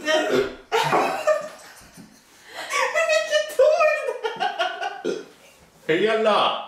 litet! Hur mycket tog det? Hela!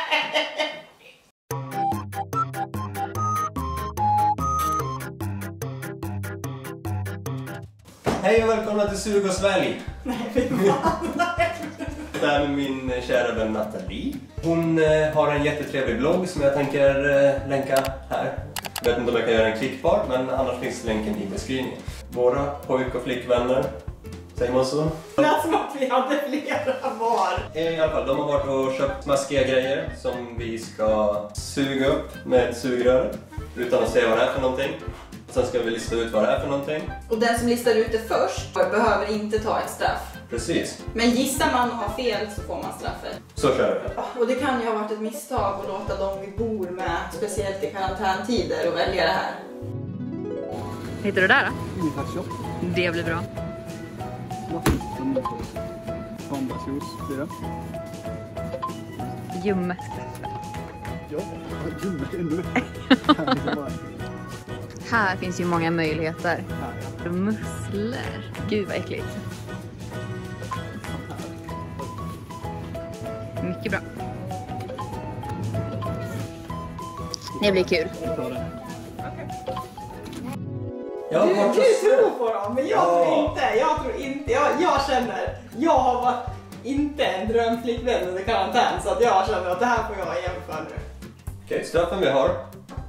Hej och välkomna till Sug och Svälj. Nej, fy fan. Det är med min kära vän Nathalie. Hon har en jättetrevlig blogg som jag tänker länka här. Jag vet inte om jag kan göra en klickbar, men annars finns länken i beskrivningen. Våra pojk- och flickvänner, säger man så? Det lät som att vi hade flera var. I alla fall, de har varit och köpt smaskiga grejer som vi ska suga upp med sugrör utan att se vad det är för någonting. Sen ska vi lista ut vad det är för någonting. Och den som listar ut det först behöver inte ta ett straff. Precis. Men gissar man och har fel så får man straffet. Så kör vi. Och det kan ju ha varit ett misstag att låta dem vi bor med, speciellt i karantäntider, och välja det här. Hittar du där då? Ungefär så. Det blir bra. Sandasjuice blir det. Ljummet. Ja, ljummet ännu. Här finns ju många möjligheter. Ja. Musslor. Gud vad äckligt. Mycket bra. Det blir kul. Jag har varit Du och tror på dem, men jag tror inte. Jag känner, jag har varit inte en drömflickvän under karantän, så att jag känner att det här får jag jämföra nu. Okej, straffen vi har.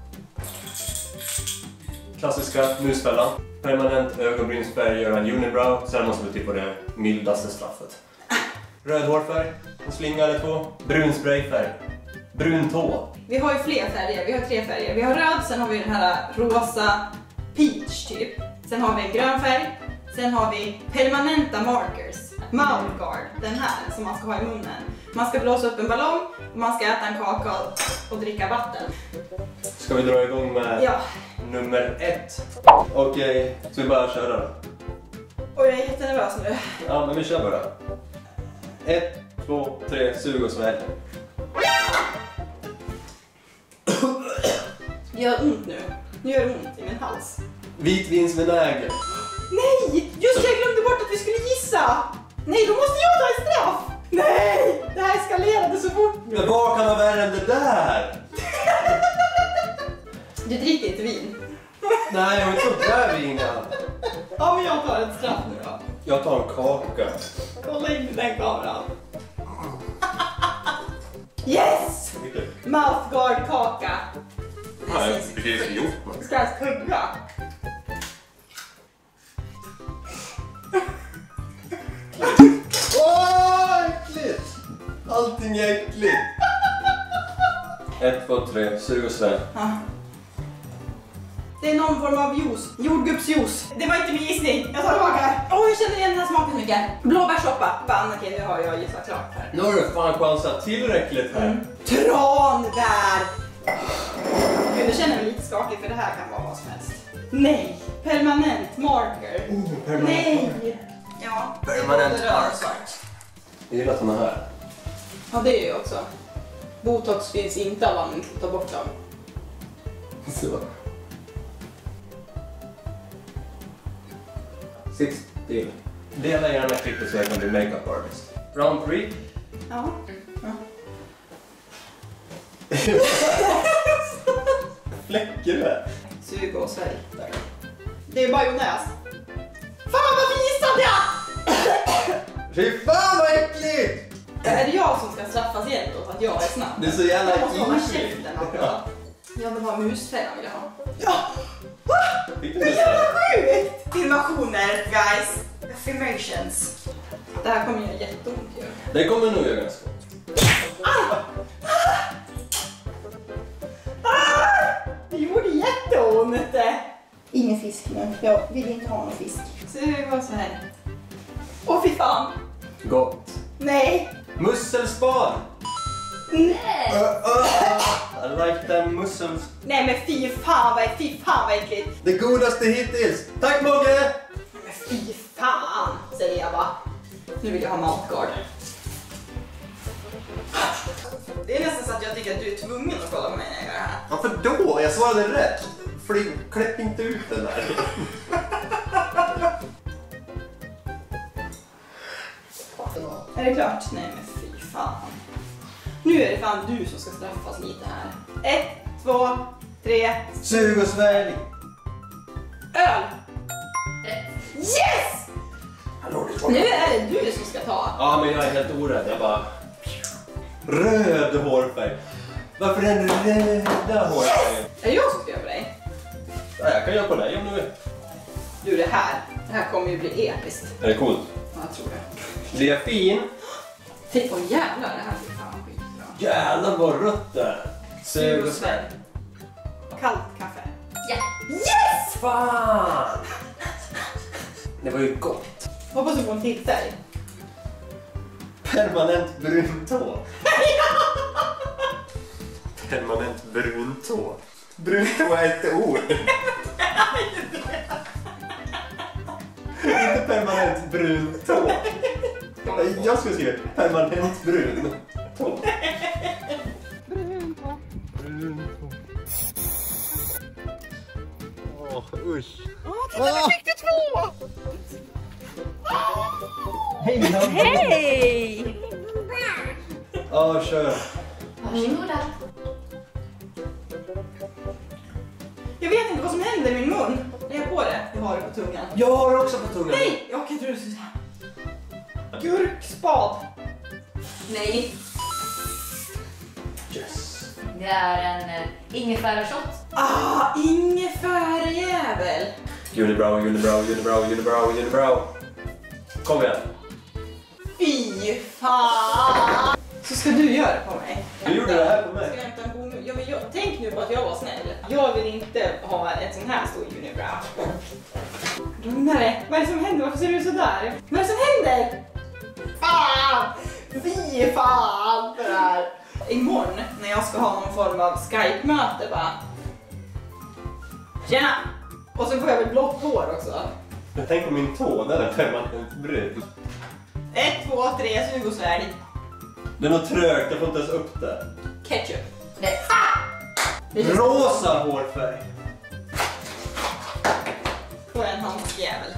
Klassiska musfällan. Permanent ögonbrynsfärg, göra en unibrow. Sen måste vi tippa det mildaste straffet. Röd hårfärg, en slinga eller två. Brun sprayfärg. Brun tå. Vi har ju fler färger, vi har 3 färger. Vi har röd, sen har vi den här rosa peach typ. Sen har vi en grön färg. Sen har vi permanenta markers. Mouth guard, den här som man ska ha i munnen. Man ska blåsa upp en ballong, man ska äta en kaka och dricka vatten. Ska vi dra igång med nummer 1? Okej, så vi bara köra då. Och jag är jättenervös nu. Ja, men vi kör bara. 1, 2, 3, sug och svälj. Det gör ont nu. Nu gör det ont i min hals. Vitvinsvinäger. Nej! Just jag glömde bort att vi skulle gissa! Nej, då måste jag ta ett straff! Nej! Det här eskalerade så fort nu. Men vad kan vara värre än det där? Du dricker inte vin. Nej, jag har inte sånt där vin. Ja, men jag tar ett straff nu då. Jag tar en kaka. Kolla in i den kameran. Yes! Mouthguard kaka. Nej, precis gjort. Ska jag skugga? Åh, äckligt! Allting är äckligt. 1, 2, 3, sug och svälj. Ja. Det är någon form av juice. Jordgubbsjuice. Det var inte min gissning. Jag tar tillbaka. Jag känner igen den här smaken mycket. Blåbärssoppa. Okej, nu har jag gissat klart här. Nu har du fan chansat tillräckligt här. Tranbär! Gud, nu känner jag mig lite skakig, för det här kan vara vad som helst. Nej! Permanent marker. Nej! Ja, Permanent det är både röd och marker. svart. Jag gillar såna här. Ja, det är ju också. Botox finns inte av anledning till att ta bort dem. Så. Sitt still. Dela gärna klippet så jag kan bli makeup artist. Round 3. Ja. Fläcker du här? Sug och svälj. Det är majonnäs. Fan, varför gissade jag? Fy fan vad äckligt! Är det jag som ska straffas igen då för att jag är snabb? Det är så jävla jag måste hålla äckligt. käften också. Jag vill ha musfällan, vill jag ha. Ja! Fick Det du är det? jävla sjukt! Filmationer, guys. Filmations. Det här kommer göra jätteont ju. Det kommer nog göra ganska ont. Det gjorde jätteont. Ingen fisk nu. Jag vill inte ha någon fisk. Så det var så här. Åh, fy fan. Gott. Nej. Musselspad! Nej. I like them mussels. Nej, men fy fan vad äckligt. Det godaste hittills. Tack Mogge! Men fy fan, säger jag bara. Nu vill jag ha mouthguard. Det är nästan så att jag tycker att du är tvungen att kolla på mig när jag gör det här. Varför då? Jag svarade rätt. Klipp inte ut den där. Är det klart? Nej men fy fan. Nu är det fan du som ska straffas lite här. 1, 2, 3. Sug och svälj! Öl! Yes! Nu är det du som ska ta. Ja, men jag är helt orädd. Jag bara... Röd hårfärg. Varför är den röda hårfärgen? Är det jag som ska göra på dig? Ja, jag kan göra på dig om du vill. Du, det här kommer ju bli episkt. Är det coolt? Ja, jag tror det. Blir jag fin? Åh jävlar, det här blir fan skitbra. Jävlar vad rött det är. Sug och svälj. Kallt kaffe. Ja. Yes! Fan! Det var ju gott. Hoppas du får en till färg. Permanent brun tå. Permanent brun tå. Brun tå är ett ord. Inte permanent brun tå. Jag ska skriva permanent brun tå. Brun tå. Åh, usch. Titta, fick du 2! Hej! Ja, kör. Varsågoda. Jag vet inte vad som händer i min mun. Lägg på det. Jag har det på tungan. Jag har också på tungan. Nej! Jag kan inte tro det skulle säga. Gurkspad. Nej, Yes. det är en ingefärashot. Ingefärjävel. Unibrow. Kom igen. Fy fan. Så ska du göra det på mig. Du gjorde det här på mig. Ska jag hämta en bonus? Ja, men tänk nu på att jag var snäll. Jag vill inte ha en sån här stor unibrow. Lugnare. Vad är det som händer? Varför ser du så där? Vad är det som händer? Fan! Fy fan för det här. Imorgon när jag ska ha någon form av Skype-möte bara. Tjena! Och så får jag väl blått hår också. Men tänk på min tå, den är permanent brun. 1, 2, 3, sug och svälj. Det är något trögt, jag får inte ens upp det. Ketchup. Nej. Det känns- Rosa hårfärg. På en handskjävel.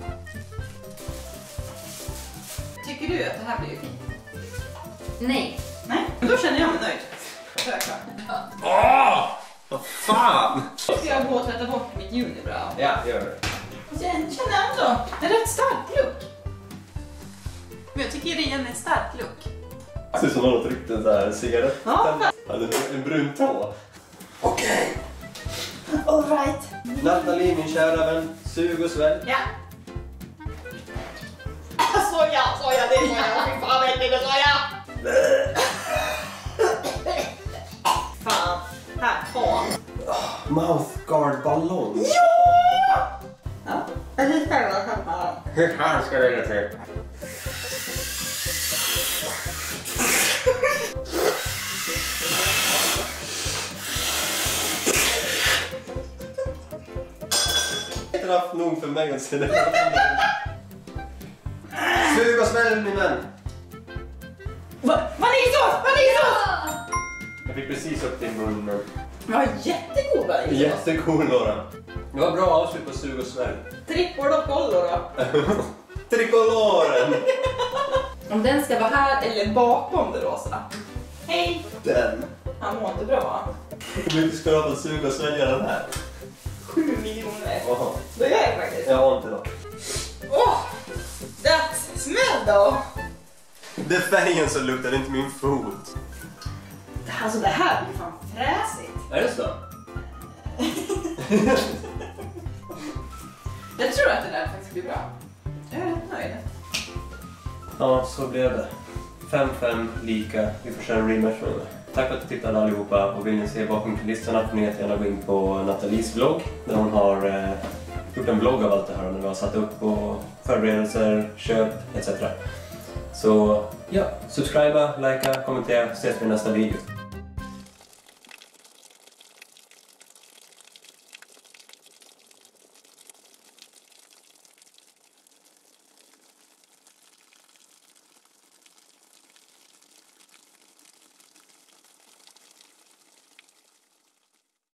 Tycker du att det här blir fint? Nej. Nej, men då känner jag mig nöjd. Självklart. Vad fan! Ska jag gå och tvätta bort mitt unibrow? Ja, gör det. Och sen känner jag ändå en rätt stark look. Men jag tycker det är en stark look. Det ser ut som någon tryckte en sån här cigarett. Ja. Hade en brun tå. Okej. All right. Nathalie, min kära vän. Sug och svälj. Ja. Soja, det är soja. Fy fan vad äckligt med soja. Fan. Här, ta. Mouthguard ballong. Ja! Ja, är det själva kameran? Hur fan ska det gå till? Inte haft nog för mig att se det. Sug och svälj min vän. Vaniljsås! Jag fick precis upp din mun. Men... Ja, jättegod vaniljsås. Jättecool Laura. Det var bra avslut på sug och svälj. Trippor och kollor då. Tricoloren. Om den ska vara här eller bakom det rosa. Hej! Den. Han mår inte bra. Hur mycket ska du ha för sug och svälja den här? 7 miljoner. Jaha. Då gör jag faktiskt. Jag har inte då. That smell though. Det är färgen som luktar, inte min fot. Alltså det här blir fan fräsigt. Är det så? Jag tror att det där faktiskt blir bra. Jag är rätt nöjd. Ja, så blev det. 5-5 lika. Vi får köra en rematch med det. Tack för att ni tittade allihopa, och vill ni se bakom kulisserna får ni gärna gå in på Nathalies vlogg där hon har gjort en vlogg av allt det här när vi har satt upp och förberedelser, köp etc. Så ja, subscriba, likea, kommentera, ses vi i nästa video.